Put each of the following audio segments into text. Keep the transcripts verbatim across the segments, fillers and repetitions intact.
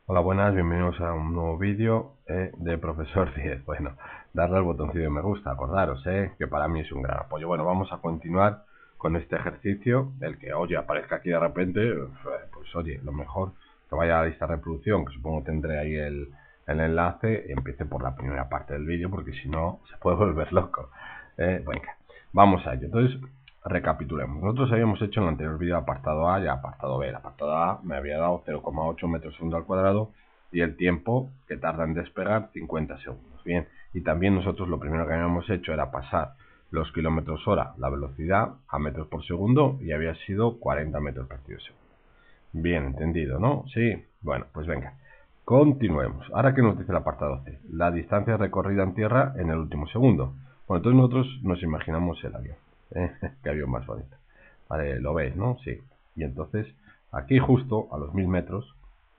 Hola, buenas, bienvenidos a un nuevo vídeo eh, de Profesor diez. Bueno, darle al botoncito de me gusta, acordaros eh, que para mí es un gran apoyo. Bueno, vamos a continuar con este ejercicio, el que, oye, aparezca aquí de repente, pues oye, lo mejor que vaya a la lista de reproducción, que supongo tendré ahí el, el enlace, y empiece por la primera parte del vídeo, porque si no, se puede volver loco. Eh, venga, vamos a ello. Entonces, recapitulemos. Nosotros habíamos hecho en el anterior vídeo apartado A y apartado B. El apartado A me había dado cero coma ocho metros segundo al cuadrado y el tiempo que tarda en despegar cincuenta segundos. Bien, y también nosotros lo primero que habíamos hecho era pasar los kilómetros hora, la velocidad, a metros por segundo y había sido cuarenta metros por segundo. Bien, entendido, ¿no? Sí. Bueno, pues venga. Continuemos. Ahora, ¿qué nos dice el apartado C? La distancia recorrida en tierra en el último segundo. Bueno, entonces nosotros nos imaginamos el avión. ¿Eh? Qué avión más bonito. Vale, lo veis, ¿no? Sí. Y entonces, aquí justo a los mil metros,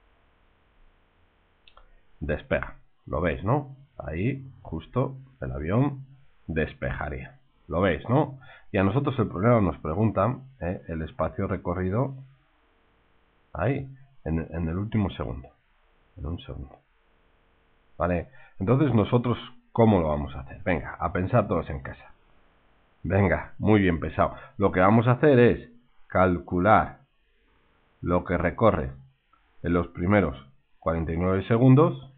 despega. Lo veis, ¿no? Ahí, justo, el avión despejaría. Lo veis, ¿no? Y a nosotros el problema nos preguntan ¿eh? el espacio recorrido ahí, en, en el último segundo. En un segundo. Vale, entonces nosotros, ¿cómo lo vamos a hacer? Venga, a pensar todos en casa. Venga, muy bien pesado. Lo que vamos a hacer es calcular lo que recorre en los primeros cuarenta y nueve segundos,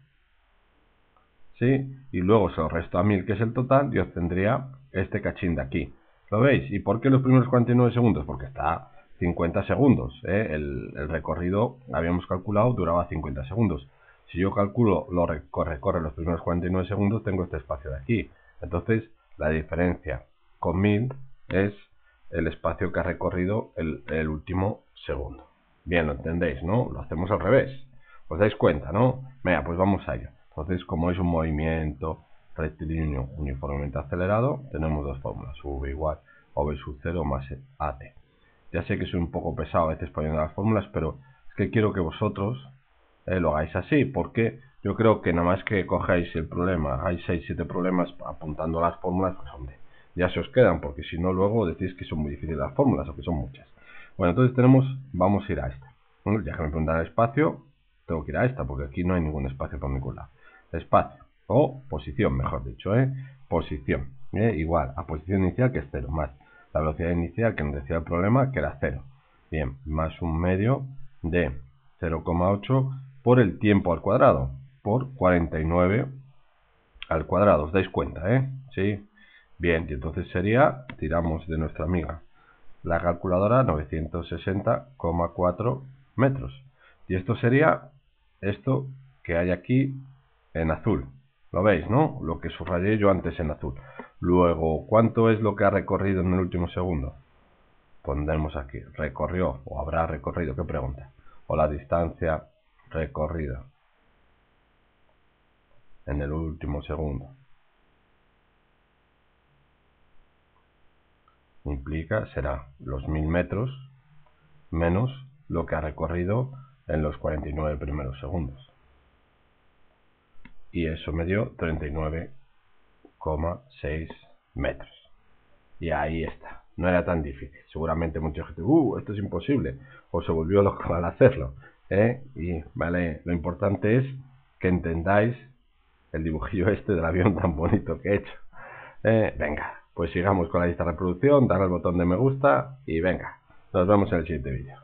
¿sí? Y luego se lo resto a mil, que es el total, y obtendría este cachín de aquí. ¿Lo veis? ¿Y por qué los primeros cuarenta y nueve segundos? Porque está cincuenta segundos. ¿eh? El, el recorrido, habíamos calculado, duraba cincuenta segundos. Si yo calculo lo que recorre los primeros cuarenta y nueve segundos, tengo este espacio de aquí. Entonces, la diferencia con mil es el espacio que ha recorrido el, el último segundo. Bien, lo entendéis, ¿no? Lo hacemos al revés. ¿Os dais cuenta, no? Venga, pues vamos a ello. Entonces, como es un movimiento rectilíneo uniformemente acelerado, tenemos dos fórmulas. V igual a V sub cero más A T. Ya sé que soy un poco pesado a veces poniendo las fórmulas, pero es que quiero que vosotros eh, lo hagáis así, porque yo creo que nada más que cojáis el problema, hay seis siete problemas apuntando las fórmulas, pues hombre, ya se os quedan, porque si no luego decís que son muy difíciles las fórmulas o que son muchas. Bueno, entonces tenemos, vamos a ir a esta. Bueno, ya que me preguntan el espacio, tengo que ir a esta, porque aquí no hay ningún espacio por ningún lado. Espacio, o posición, mejor dicho, ¿eh? Posición, ¿eh? Igual a posición inicial, que es cero, más la velocidad inicial que nos decía el problema, que era cero. Bien, más un medio de cero coma ocho por el tiempo al cuadrado, por cuarenta y nueve al cuadrado. ¿Os dais cuenta, eh? Sí. Bien, y entonces sería, tiramos de nuestra amiga la calculadora, novecientos sesenta coma cuatro metros. Y esto sería esto que hay aquí en azul. ¿Lo veis, no? Lo que subrayé yo antes en azul. Luego, ¿cuánto es lo que ha recorrido en el último segundo? Pondremos aquí, recorrió o habrá recorrido, ¿qué pregunta? O la distancia recorrida en el último segundo. Implica, será los mil metros menos lo que ha recorrido en los cuarenta y nueve primeros segundos. Y eso me dio treinta y nueve coma seis metros. Y ahí está. No era tan difícil. Seguramente mucha gente, uh, esto es imposible. O se volvió loco al hacerlo. ¿eh? Y, vale, lo importante es que entendáis el dibujillo este del avión tan bonito que he hecho. Eh, venga, pues sigamos con la lista de reproducción, darle al botón de me gusta y venga, nos vemos en el siguiente vídeo.